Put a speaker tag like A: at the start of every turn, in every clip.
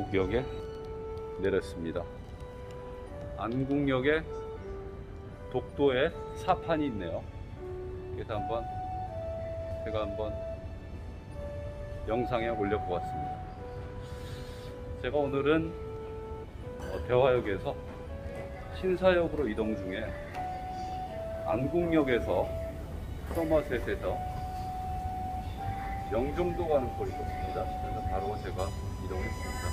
A: 안국역에 내렸습니다. 안국역에 독도에 사판이 있네요. 그래서 제가 한번 영상에 올려보았습니다. 제가 오늘은 대화역에서 신사역으로 이동 중에 안국역에서 서머셋에서 영종도 가는 꼴이 있습니다. 그래서 바로 제가 이동했습니다.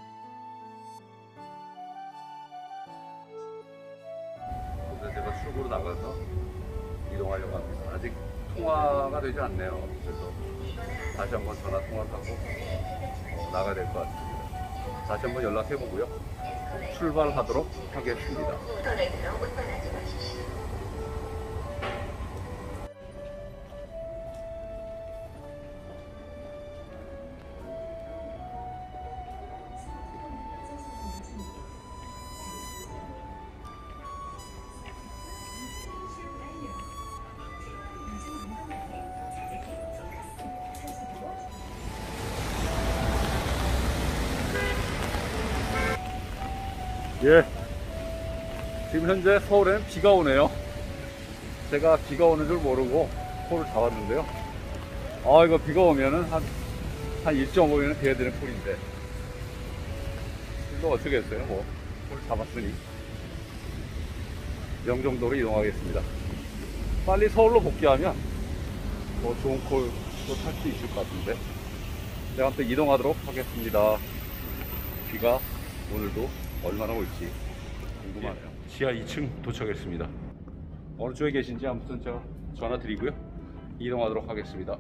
A: 그래서 제가 출구로 나가서 이동하려고 합니다. 아직 통화가 되지 않네요. 그래서 다시 한번 전화 통화하고 나가야 될 것 같습니다. 다시 한번 연락해 보고요. 출발하도록 하겠습니다. 예, 지금 현재 서울에는 비가 오네요. 제가 비가 오는 줄 모르고 폴을 잡았는데요. 이거 비가 오면은 한 1.5면은 돼야 되는 폴인데 이거 어쩌겠어요. 뭐 폴 잡았으니 영종도로 이동하겠습니다. 빨리 서울로 복귀하면 뭐 좋은 콜도 탈 수 있을 것 같은데 제가 아무튼 이동하도록 하겠습니다. 비가 오늘도 얼마나 올지 궁금하네요. 지하 2층 도착했습니다. 어느 쪽에 계신지 아무튼 제가 전화 드리고요. 이동하도록 하겠습니다.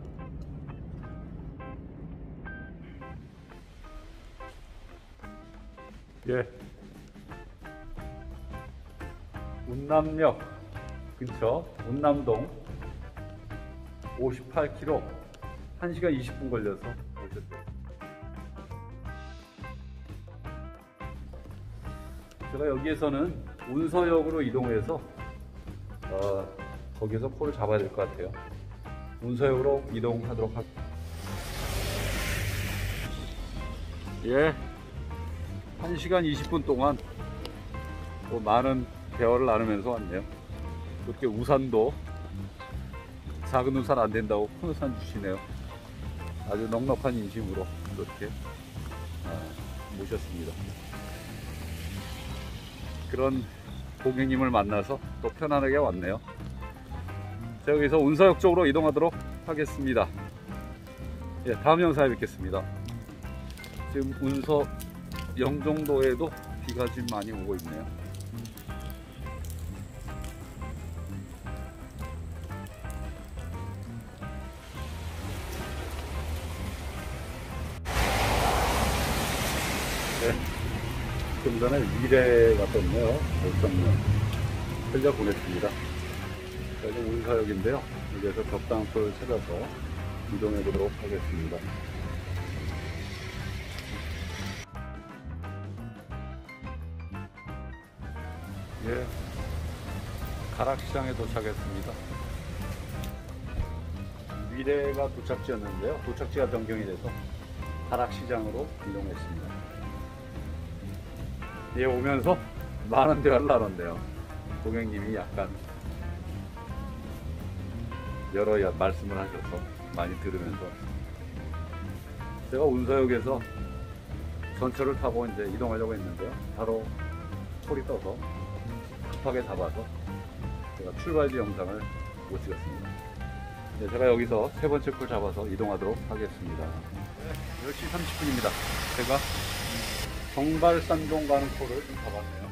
A: 예. 운남역 근처 운남동 58km 1시간 20분 걸려서 오셨대요. 제가 여기에서는 운서역으로 이동해서 거기에서 콜을 잡아야 될 것 같아요. 운서역으로 이동하도록 하겠습니다. 예, 1시간 20분 동안 또 많은 대화를 나누면서 왔네요. 이렇게 우산도 작은 우산 안 된다고 큰 우산 주시네요. 아주 넉넉한 인심으로 이렇게 모셨습니다. 그런 고객님을 만나서 또 편안하게 왔네요. 자, 여기서 운서역 쪽으로 이동하도록 하겠습니다. 예, 다음 영상에 뵙겠습니다. 지금 운서 영종도에도 비가 지금 많이 오고 있네요. 네. 좀 전에 미래가 떴네요. 못 떴네요. 흘려보냈습니다. 여기 운서역인데요. 여기에서 적당한 콜을 찾아서 이동해 보도록 하겠습니다. 예, 가락시장에 도착했습니다. 미래가 도착지였는데요. 도착지가 변경이 돼서 가락시장으로 이동했습니다. 예, 오면서 많은 대화를 나눴네요. 고객님이 약간 여러 말씀을 하셔서 많이 들으면서 제가 운서역에서 전철을 타고 이제 이동하려고 했는데요. 바로 콜이 떠서 급하게 잡아서 제가 출발지 영상을 못 찍었습니다. 네, 제가 여기서 세 번째 콜 잡아서 이동하도록 하겠습니다. 네, 10시 30분입니다. 제가 정발산동 가는 콜을 좀 잡았네요.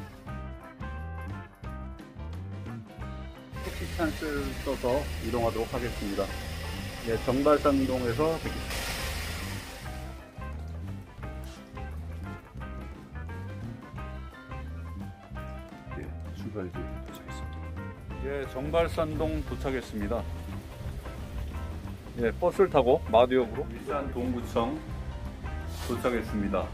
A: 택시 찬스를 써서 이동하도록 하겠습니다. 예, 정발산동에서 뵙겠습니다. 예, 출발지 도착했습니다. 예, 정발산동 도착했습니다. 예, 버스를 타고 마두역으로 일산 동구청 도착했습니다.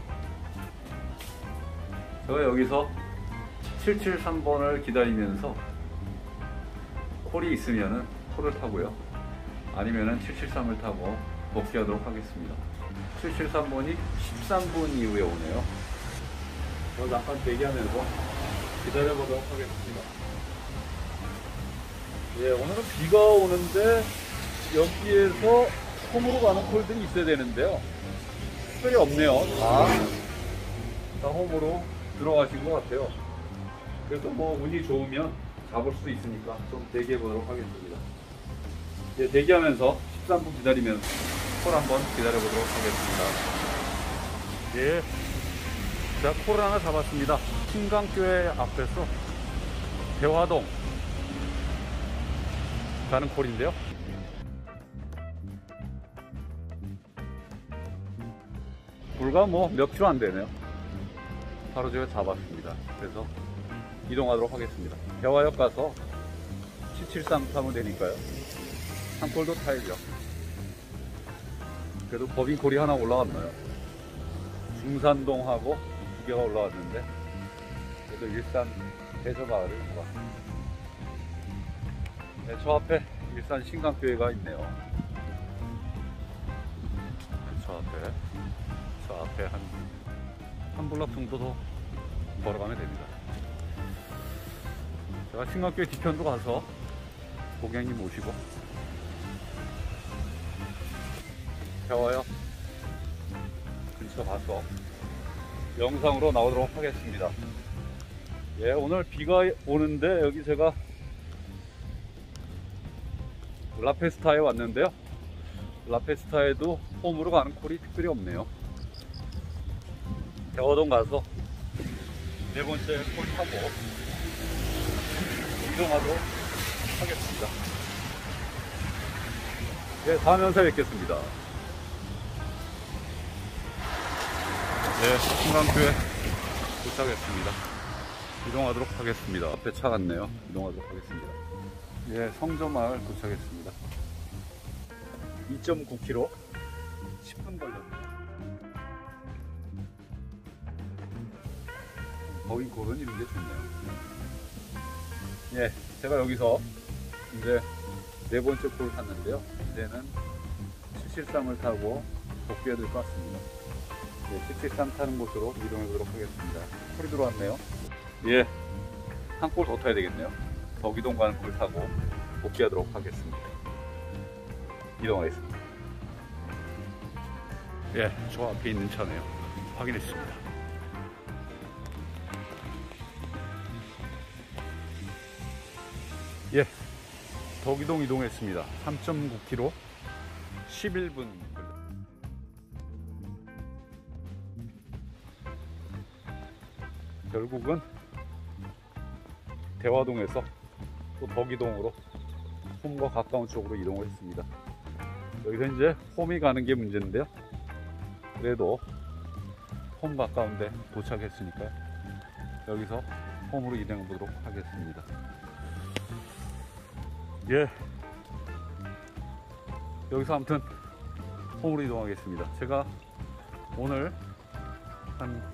A: 제가 여기서 773번을 기다리면서 콜이 있으면은 콜을 타고요. 아니면은 773을 타고 복귀하도록 하겠습니다. 773번이 13분 이후에 오네요. 저 잠깐 대기하면서 기다려보도록 하겠습니다. 예, 오늘은 비가 오는데 여기에서 홈으로 가는 콜들이 있어야 되는데요. 특별히 없네요. 다 홈으로 들어가신 것 같아요. 그래서 뭐 운이 좋으면 잡을 수 있으니까 좀 대기해 보도록 하겠습니다. 예, 대기하면서 13분 기다리면서 콜 한번 기다려 보도록 하겠습니다. 예, 제가 콜을 하나 잡았습니다. 신강교회 앞에서 대화동 가는 콜인데요. 불과 뭐 몇 킬로 안 되네요. 바로 제가 잡았습니다. 그래서 이동하도록 하겠습니다. 대화역 가서 773 타면 되니까요. 한 콜도 타야죠. 그래도 법인콜이 하나 올라왔나요? 중산동하고 두 개가 올라왔는데 그래도 일산 대저마을을 잡았습니다. 네, 저 앞에 일산 신강교회가 있네요. 저 앞에 한 블럭 정도 더 걸어가면 됩니다. 제가 신강교회 뒤편도 가서 고객님 모시고 대화역 근처 가서 영상으로 나오도록 하겠습니다. 예, 오늘 비가 오는데 여기 제가 라페스타에 왔는데요. 라페스타에도 홈으로 가는 콜이 특별히 없네요. 대화동 가서 네 번째 콜 타고 이동하도록 하겠습니다. 네, 다음 영상에 뵙겠습니다. 네, 신강교회 도착했습니다. 이동하도록 하겠습니다. 앞에 차 같네요. 이동하도록 하겠습니다. 예, 성저마을 도착했습니다. 2.9km 10분 걸렸네요. 법인콜은 이런 게 좋네요. 예, 제가 여기서 이제 네 번째 콜을 탔는데요. 이제는 773을 타고 복귀해야 될 것 같습니다. 네, 773 타는 곳으로 이동해 보도록 하겠습니다. 콜이 들어왔네요. 예, 한 콜 더 타야 되겠네요. 덕이동 가는 콜 타고 복귀하도록 하겠습니다. 이동하겠습니다. 예, 저 앞에 있는 차네요. 확인했습니다. 예, 덕이동 이동했습니다. 3.9km 11분 결국은 대화동에서 또 덕이동으로 홈과 가까운 쪽으로 이동을 했습니다. 여기서 이제 홈이 가는 게 문제인데요. 그래도 홈 가까운데 도착했으니까요. 여기서 홈으로 이동해 보도록 하겠습니다. 예, 여기서 아무튼 홈으로 이동하겠습니다. 제가 오늘 한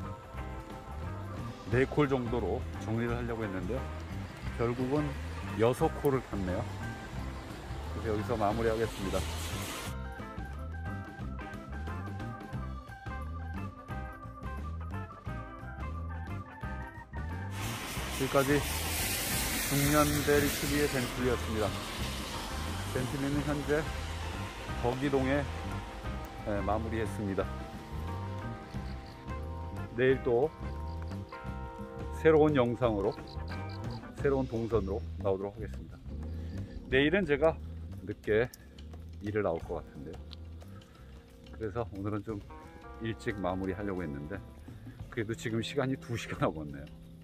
A: 4콜 정도로 정리를 하려고 했는데요. 결국은 6콜을 탔네요. 그래서 여기서 마무리하겠습니다. 지금까지 중년대리 TV의 벤틀리였습니다. 벤틀리는 현재 덕이동에 마무리했습니다. 내일 또 새로운 영상으로 새로운 동선으로 나오도록 하겠습니다. 내일은 제가 늦게 일을 나올 것 같은데요. 그래서 오늘은 좀 일찍 마무리 하려고 했는데 그래도 지금 시간이 2시간 남았네요.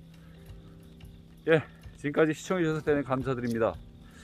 A: 예, 지금까지 시청해주셔서 대단히 감사드립니다.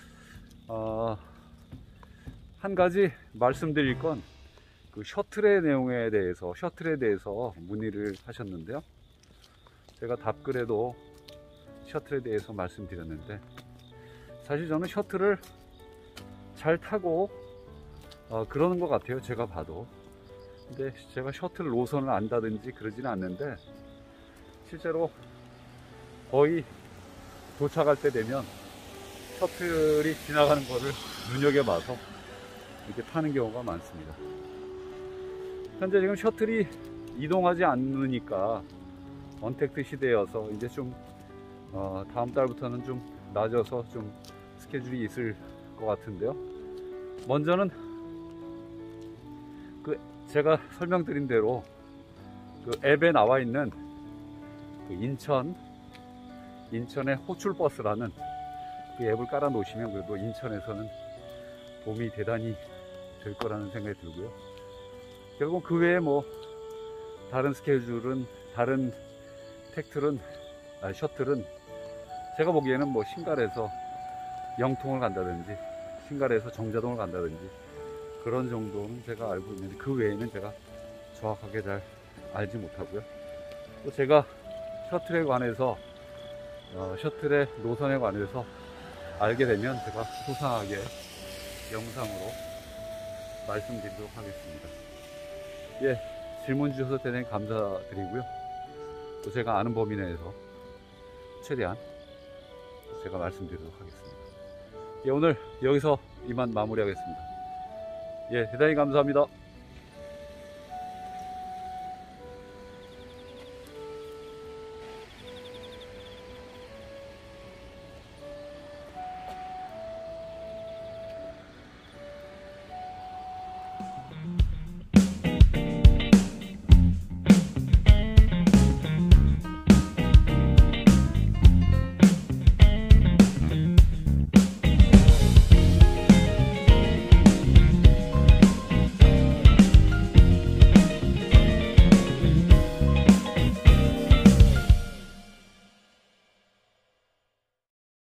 A: 한 가지 말씀드릴 건 그 셔틀의 내용에 대해서 문의를 하셨는데요. 제가 답글에도 셔틀에 대해서 말씀드렸는데 사실 저는 셔틀을 잘 타고 그러는 것 같아요. 제가 봐도. 근데 제가 셔틀 노선을 안다든지 그러지는 않는데 실제로 거의 도착할 때 되면 셔틀이 지나가는 거를 눈여겨봐서 이렇게 타는 경우가 많습니다. 현재 지금 셔틀이 이동하지 않으니까 언택트 시대여서 이제 좀 다음 달부터는 좀 낮아서 좀 스케줄이 있을 것 같은데요. 먼저는 그 제가 설명드린 대로 그 앱에 나와 있는 그 인천의 호출버스라는 그 앱을 깔아 놓으시면 그래도 인천에서는 도움이 대단히 될 거라는 생각이 들고요. 결국 그 외에 뭐 다른 스케줄은, 다른 셔틀은 제가 보기에는 뭐 신갈에서 영통을 간다든지 신갈에서 정자동을 간다든지 그런 정도는 제가 알고 있는데 그 외에는 제가 정확하게 잘 알지 못하고요. 또 제가 셔틀에 관해서 셔틀의 노선에 관해서 알게 되면 제가 소상하게 영상으로 말씀드리도록 하겠습니다. 예, 질문 주셔서 대단히 감사드리고요. 또 제가 아는 범위 내에서 최대한 제가 말씀드리도록 하겠습니다. 예, 오늘 여기서 이만 마무리하겠습니다. 예, 대단히 감사합니다.